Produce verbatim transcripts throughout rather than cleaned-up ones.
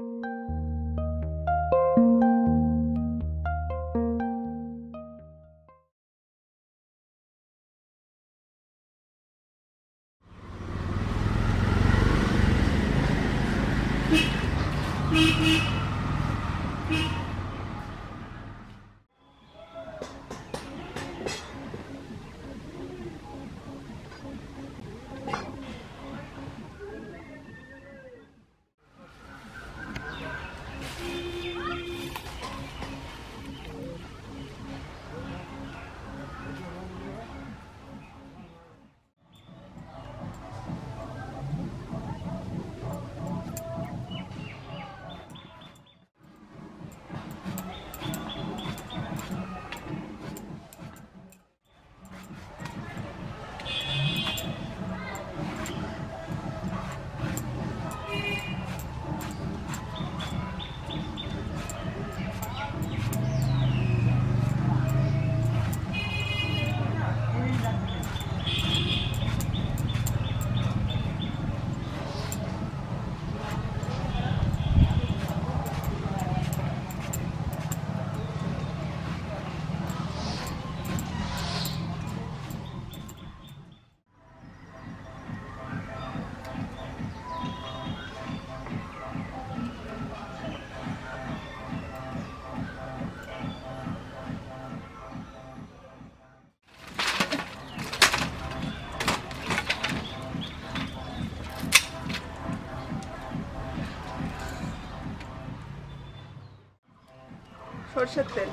সরষের তেল,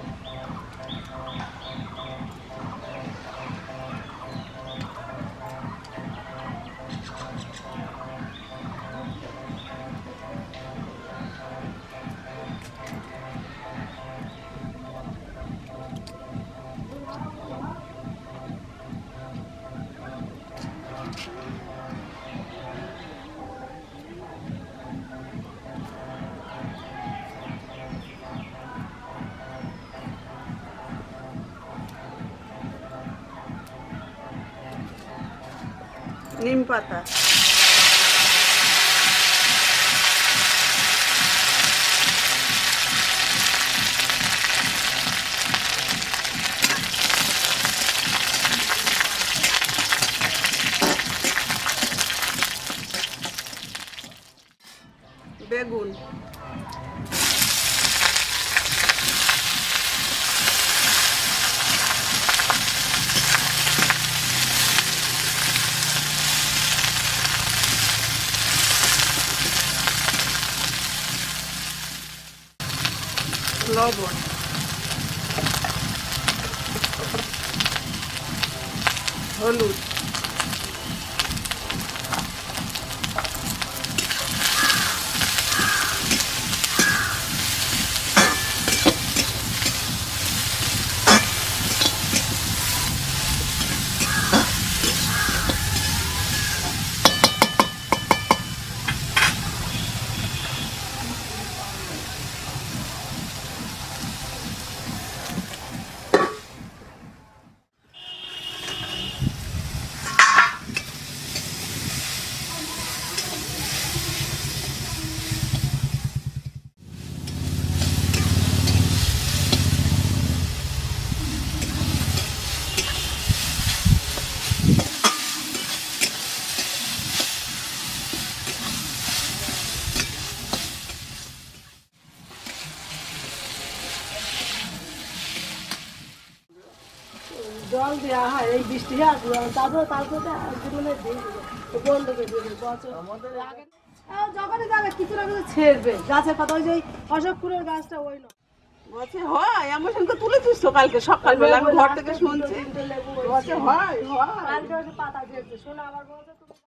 নিম পাতা, বেগুন, লবণ, হলুদ, জল দেওয়া হয় এই বৃষ্টি তারপরে তারপরে যখনই যাবে কিছু না কিছু ছেড়বে গাছের পাতা ওই যে অশোকপুরের গাছটা ওই নয় গাছে হয় এমন সঙ্গে তুলেছিস তো কালকে সকালবেলা আমি ঘর থেকে শুনছি গাছে হয় হয় পাতা দিয়েছে শোনা আমার